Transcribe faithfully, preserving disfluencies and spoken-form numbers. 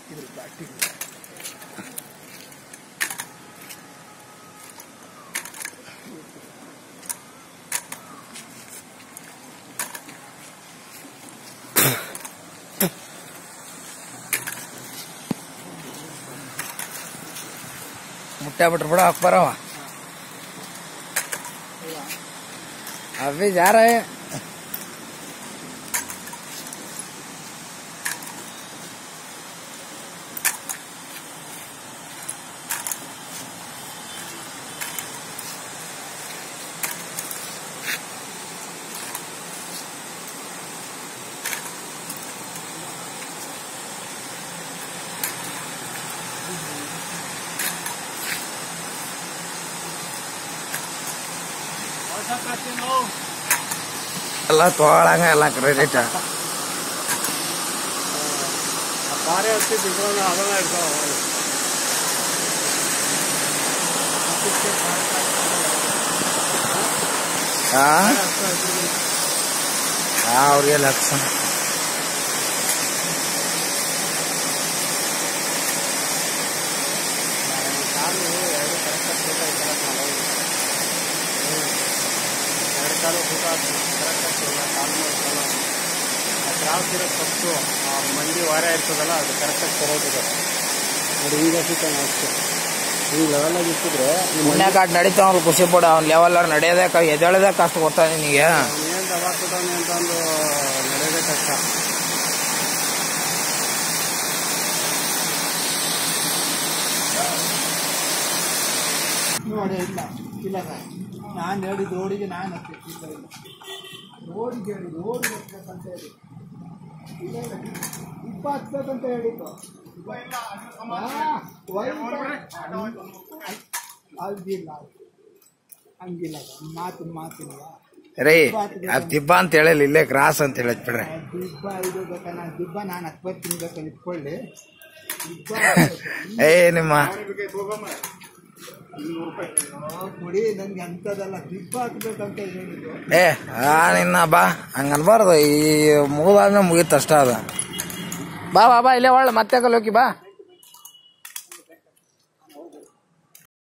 मुट्टा बटर बड़ा अखबार हुआ अभी जा रहे हैं अल्लाह तो आड़ांगे अल्लाह करे रेटा बारे अच्छी दिखो ना आगे ना इधर हाँ हाँ और ये लक्षण ಫಸ್ಟು ಮಂಡಿ ವಾರ ಇರ್ತದಲ್ಲ ಅದು ಕರೆಕ್ಟಾಗಿ ತರೋದಿದೆ ನೋಡಿ ಹಿಂಗೆ ಸಿಗ್ತಾನೆ ಅಷ್ಟು ಹಿಂಗೆ ಲೆವೆಲಾಗಿ ಇಟ್ಟಿದ್ರೆ ಪುಣ್ಯಕಾಟ್ ನಡೀತಾವಲ್ಲ ಖುಷಿ ಪಡ ಅವ್ನು ಲೆವೆಲ್ ನಡೆಯೋದೇ ಎದ್ದೇಳೋದೇ ಕಷ್ಟ ಕೊಡ್ತಾನೆ ನಿನಗೆ ಏನು ದವಾ ಕೊಟ್ಟಾನೆ ಅಂತಂದು ನಡೆಯೋದೇ ಕಷ್ಟ ನೋಡಿ ಇಲ್ಲ ಇಲ್ಲ ನಾನು ಹೇಳಿದ ರೋಡಿಗೆ ನಾನು ಹತ್ತಿಲ್ಲ ರೋಡಿಗೆ ಹೇಳಿದ್ದು ರೋಡಿಗೆ ಹತ್ತಬೇಕಂತ ಹೇಳಿ ಇಪ್ಪ ಹತ್ಬೇಕಂತ ಹೇಳಿದ್ದು ಅದಿಲ್ಲ ಹಂಗಿಲ್ಲ ಮಾತು ಮಾತಿಲ್ಲ ರೈ ಅದ್ ದಿಬ್ಬ ಅಂತ ಹೇಳಿಲ್ಲ ಇಲ್ಲೇ ಕ್ರಾಸ್ ಅಂತ ಹೇಳದ್ ಬಿಡ್ರಿ ದಿಬ್ಬ ಇದು ಬೇಕಾ ನಾನು ದಿಬ್ಬ ನಾನು ಹತ್ಬತ್ತು ತಿನ್ಬೇಕಲ್ಲಿ ಇಟ್ಕೊಳ್ಳಿ ಏ ನಿಮ್ಮ ಕೊಡಿ ನನ್ಗೆ ಅಂತದಲ್ಲ ದಿಬ್ಬ ಹತ್ಬೇಕಂತ ಹೇಳಿದ್ದು ಏ ಆ ನಿನ್ನ ಬಾ ಹಂಗ ಅನ್ಬಾರ್ದು ಈ ಮುಗಿದಾದ್ಮೇಲೆ ಮುಗೀತು ಅಷ್ಟ ಅದ ಬಾ ಬಾ ಬಾ ಇಲ್ಲೇ ಒಳ್ಳೆ ಮತ್ತೆ ಕಲ್ಲೋಕಿ ಬಾ